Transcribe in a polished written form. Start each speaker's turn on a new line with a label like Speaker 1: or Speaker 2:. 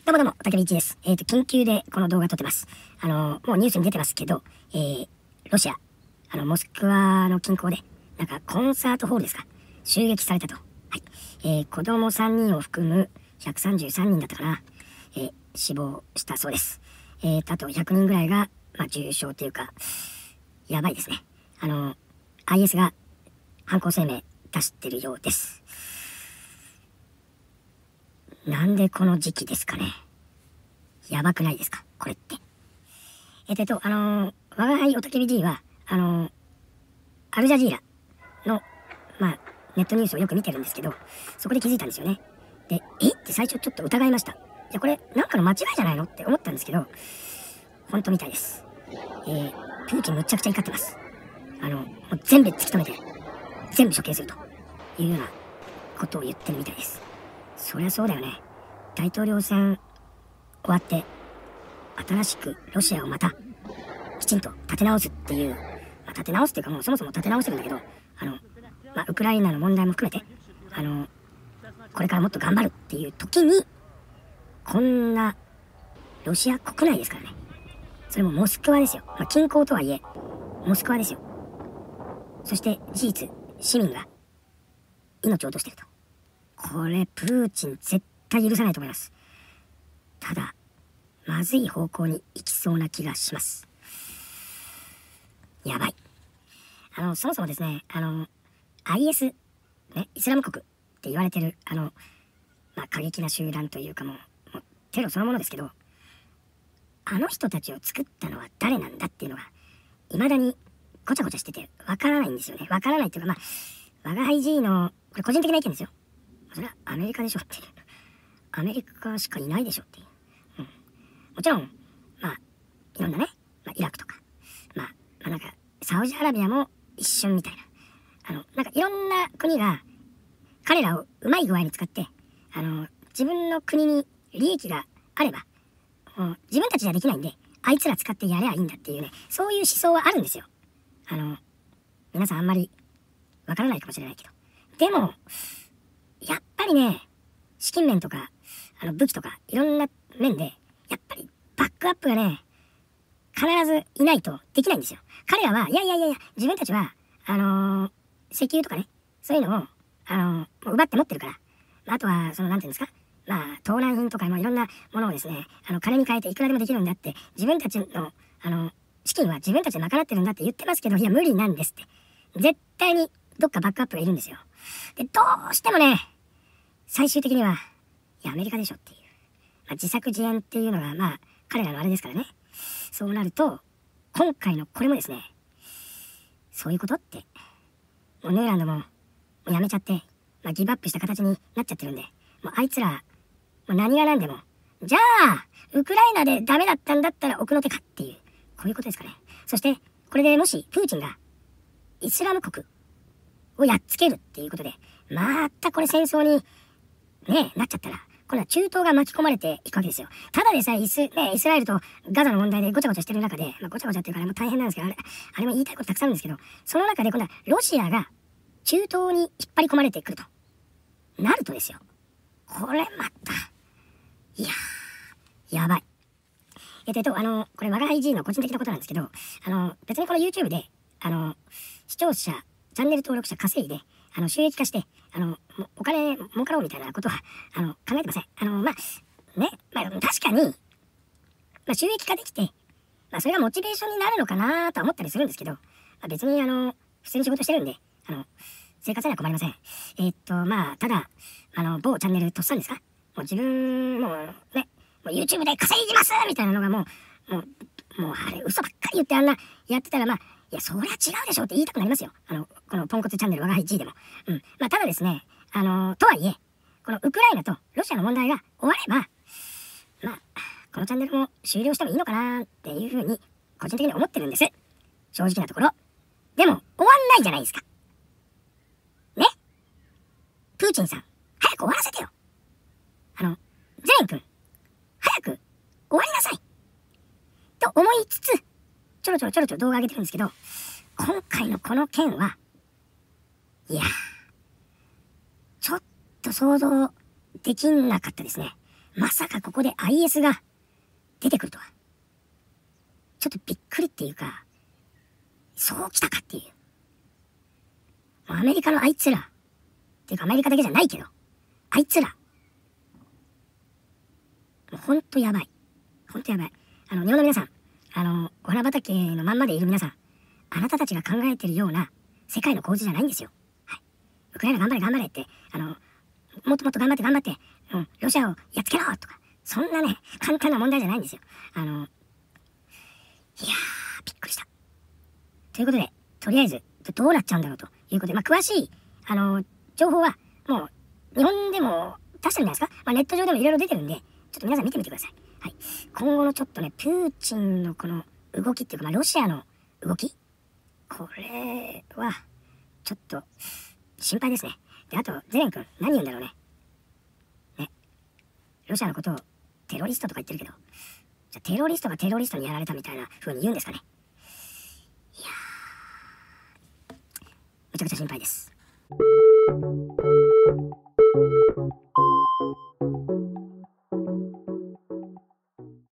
Speaker 1: どうもどうも、竹道です。緊急でこの動画撮ってます。もうニュースに出てますけど、ロシア、モスクワの近郊で、なんかコンサートホールですか、襲撃されたと。はい。子供3人を含む133人だったかな、死亡したそうです。あと100人ぐらいが、重傷というか、やばいですね。IS が犯行声明出してるようです。なんでこの時期ですかね。やばくないですかこれって。我が輩おたけび D は、アルジャジーラの、ネットニュースをよく見てるんですけど、そこで気づいたんですよね。で、って最初ちょっと疑いました。いや、これ、なんかの間違いじゃないのって思ったんですけど、本当みたいです。プーチンむちゃくちゃ怒ってます。もう全部突き止めて、全部処刑するというようなことを言ってるみたいです。そりゃそうだよね。大統領選終わって、新しくロシアをまたきちんと立て直すっていう、立て直すっていうかもうそもそも立て直してるんだけど、ウクライナの問題も含めて、これからもっと頑張るっていう時に、こんなロシア国内ですからね。それもモスクワですよ。近郊とはいえ、モスクワですよ。そして事実、市民が命を落としてると。これ、プーチン絶対許さないと思います。ただ、まずい方向に行きそうな気がします。やばい。そもそもですね、IS、ね、イスラム国って言われてる、過激な集団というかもうテロそのものですけど、あの人たちを作ったのは誰なんだっていうのが、未だにごちゃごちゃしてて、わからないんですよね。わからないっていうか、我が輩 G の、これ個人的な意見ですよ。それはアメリカでしょっていう。アメリカしかいないでしょっていう。もちろん、いろんなね、イラクとか、なんか、サウジアラビアも一瞬みたいな。なんかいろんな国が、彼らをうまい具合に使って、自分の国に利益があれば、自分たちじゃできないんで、あいつら使ってやればいいんだっていうね、そういう思想はあるんですよ。皆さんあんまりわからないかもしれないけど。でも、やっぱりね、資金面とか、武器とか、いろんな面で、やっぱりバックアップがね、必ずいないとできないんですよ。彼らは、いや、自分たちは、石油とかね、そういうのを、もう奪って持ってるから、あとは、なんていうんですか、盗難品とかいろんなものをですね、金に変えていくらでもできるんだって、自分たちの、資金は自分たちで賄ってるんだって言ってますけど、いや、無理なんですって。絶対に、どっかバックアップがいるんですよ。で、どうしてもね、最終的には、いや、アメリカでしょっていう。自作自演っていうのが、彼らのあれですからね。そうなると、今回のこれもですね、そういうことって、もうヌーランドもうやめちゃって、ギブアップした形になっちゃってるんで、もうあいつら、もう何が何でも、じゃあ、ウクライナでダメだったんだったら奥の手かっていう、こういうことですかね。そして、これでもし、プーチンが、イスラム国をやっつけるっていうことで、またこれ戦争に、ね、なっちゃったら、今度は中東が巻き込まれていくわけですよ。ただでさえイスラエルとガザの問題でごちゃごちゃしてる中で、ごちゃごちゃっていうかもう大変なんですけど、あれも言いたいことたくさんあるんですけど、その中で今度はロシアが中東に引っ張り込まれてくると。なるとですよ。これまた、いやー、やばい。これ、我が輩 G の個人的なことなんですけど、別にこの YouTube で、視聴者、チャンネル登録者稼いで、収益化して、お金儲かろうみたいなことは、考えてません。確かに、収益化できて、それがモチベーションになるのかなとは思ったりするんですけど、別に、普通に仕事してるんで、生活には困りません。ただ、某チャンネルとっさんですか、もう自分、もう YouTube で稼いでますみたいなのがもうあれ嘘ばっかり言ってあんなやってたらいや、そりゃ違うでしょって言いたくなりますよ。このポンコツチャンネル我が輩 G でも。ただですね、とはいえ、このウクライナとロシアの問題が終われば、このチャンネルも終了してもいいのかなっていうふうに、個人的に思ってるんです。正直なところ。でも、終わんないじゃないですか。ね？プーチンさん、早く終わらせてよ。ゼレン君、早く終わりなさいと思いつつ、ちょろちょろ動画上げてるんですけど、今回のこの件は、いやー、ちょっと想像できなかったですね。 まさかここで IS が出てくるとは。ちょっとびっくりっていうか、そう来たかっていう。もうアメリカのあいつら、っていうかアメリカだけじゃないけど、あいつら、もうほんとやばい。ほんとやばい。日本の皆さん、お花畑のまんまでいる皆さん、あなたたちが考えてるような世界の構図じゃないんですよ。はい。ウクライナ頑張れ頑張れって、もっともっと頑張って頑張って、ロシアをやっつけろとか、そんなね、簡単な問題じゃないんですよ。いやー、びっくりした。ということで、とりあえず、どうなっちゃうんだろうということで、詳しい、情報は、もう、日本でも出してるんじゃないですか。ネット上でもいろいろ出てるんで、ちょっと皆さん見てみてください。はい。今後のちょっとね、プーチンのこの動きっていうか、ロシアの動き、これは、ちょっと、心配ですね。で、あと、ゼレン君、何言うんだろうね。ね。ロシアのことをテロリストとか言ってるけど、じゃテロリストがテロリストにやられたみたいな風に言うんですかね。いやー、めちゃくちゃ心配です。